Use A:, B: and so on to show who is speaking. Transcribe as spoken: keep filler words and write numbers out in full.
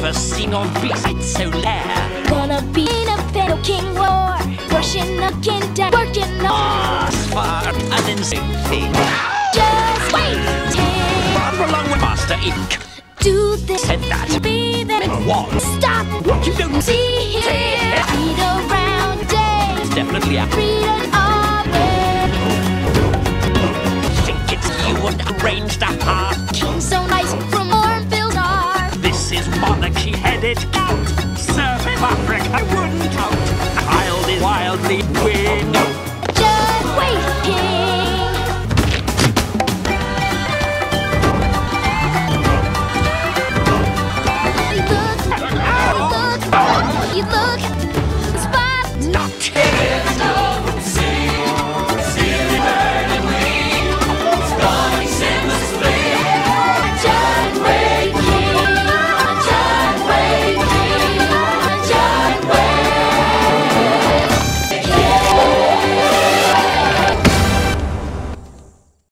A: never seen on beast so rare.
B: Gonna be in a battle king war, rushing up and down, working on
A: As far an insane thing.
B: just wait.
A: Rather along with Master Ink.
B: Do this,
A: Said that.
B: be there.
A: What?
B: Stop,
A: You don't
B: see here, eat around day,
A: definitely a
B: read an army.
A: think it's you and arranged a heart.
B: King so nice from Ormville Star.
A: This is monarchy headed count. Serve him Africa, I wouldn't count. Child is wildly weird.